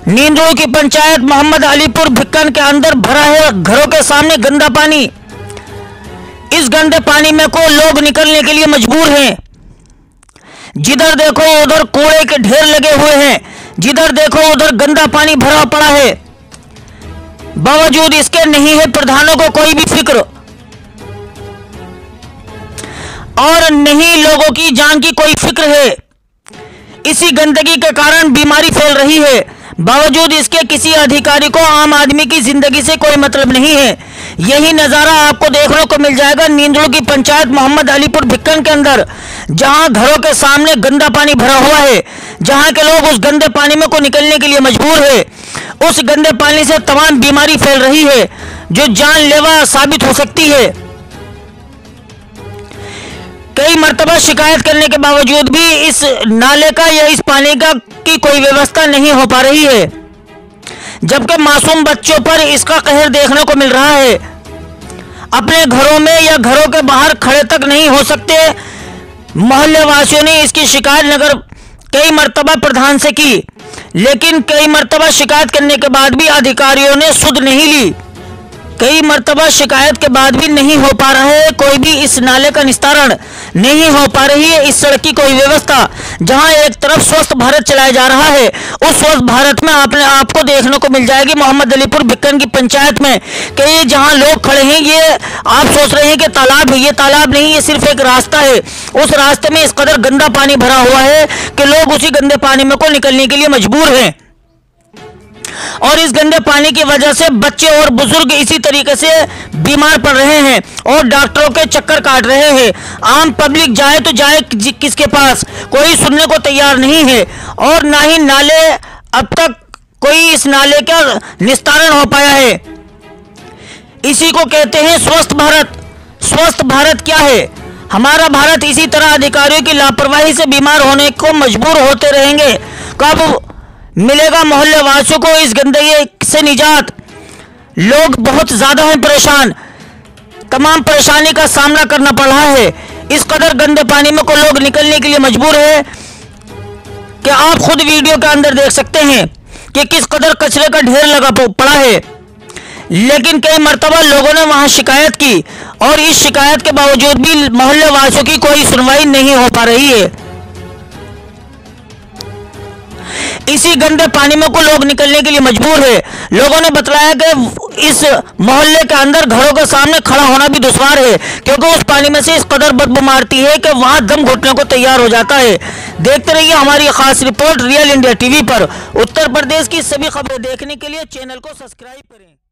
नींदों की पंचायत मोहम्मद अलीपुर भिक्कन के अंदर भरा है घरों के सामने गंदा पानी। इस गंदे पानी में को लोग निकलने के लिए मजबूर हैं। जिधर देखो उधर कूड़े के ढेर लगे हुए हैं, जिधर देखो उधर गंदा पानी भरा पड़ा है। बावजूद इसके नहीं है प्रधानों को कोई भी फिक्र और नहीं लोगों की जान की कोई फिक्र है। इसी गंदगी के कारण बीमारी फैल रही है। बावजूद इसके किसी अधिकारी को आम आदमी की जिंदगी से कोई मतलब नहीं है। यही नज़ारा आपको देखने को मिल जाएगा नींदड़ों की पंचायत मोहम्मद अलीपुर भिक्कन के अंदर, जहां घरों के सामने गंदा पानी भरा हुआ है, जहां के लोग उस गंदे पानी में को निकलने के लिए मजबूर है। उस गंदे पानी से तमाम बीमारी फैल रही है जो जानलेवा साबित हो सकती है। कई मर्तबा शिकायत करने के बावजूद भी इस नाले का या इस पानी का की कोई व्यवस्था नहीं हो पा रही है, जबकि मासूम बच्चों पर इसका कहर देखने को मिल रहा है। अपने घरों में या घरों के बाहर खड़े तक नहीं हो सकते। मोहल्ले वासियों ने इसकी शिकायत नगर कई मर्तबा प्रधान से की, लेकिन कई मर्तबा शिकायत करने के बाद भी अधिकारियों ने सुध नहीं ली। कई मर्तबा शिकायत के बाद भी नहीं हो पा रहा है कोई भी इस नाले का निस्तारण, नहीं हो पा रही है इस सड़क की कोई व्यवस्था। जहां एक तरफ स्वस्थ भारत चलाया जा रहा है, उस स्वस्थ भारत में आपको देखने को मिल जाएगी मोहम्मद अलीपुर भिक्कन की पंचायत में कि ये जहां लोग खड़े हैं, ये आप सोच रहे हैं कि तालाब है, ये तालाब नहीं, ये सिर्फ एक रास्ता है। उस रास्ते में इस कदर गंदा पानी भरा हुआ है कि लोग उसी गंदे पानी में को निकलने के लिए मजबूर हैं और इस गंदे पानी की वजह से बच्चे और बुजुर्ग इसी तरीके से बीमार पड़ रहे हैं और डॉक्टरों के चक्कर काट रहे हैं। आम पब्लिक जाए तो जाए किसके पास, कोई सुनने को तैयार नहीं है और ना ही नाले अब तक कोई इस नाले का निस्तारण हो पाया है। इसी को कहते हैं स्वस्थ भारत। स्वस्थ भारत क्या है? हमारा भारत इसी तरह अधिकारियों की लापरवाही से बीमार होने को मजबूर होते रहेंगे। कब मिलेगा मोहल्ले वासियों को इस गंदगी से निजात? लोग बहुत ज्यादा हैं परेशान, तमाम परेशानी का सामना करना पड़ रहा है। इस कदर गंदे पानी में को लोग निकलने के लिए मजबूर है कि आप खुद वीडियो के अंदर देख सकते हैं कि किस कदर कचरे का ढेर लगा पड़ा है। लेकिन कई मर्तबा लोगों ने वहां शिकायत की और इस शिकायत के बावजूद भी मोहल्ले वासियों की कोई सुनवाई नहीं हो पा रही है। इसी गंदे पानी में को लोग निकलने के लिए मजबूर है। लोगों ने बताया कि इस मोहल्ले के अंदर घरों के सामने खड़ा होना भी दुश्वार है, क्योंकि उस पानी में से इस कदर बदबू मारती है कि वहां दम घुटने को तैयार हो जाता है। देखते रहिए हमारी खास रिपोर्ट रियल इंडिया टीवी पर। उत्तर प्रदेश की सभी खबरें देखने के लिए चैनल को सब्सक्राइब करें।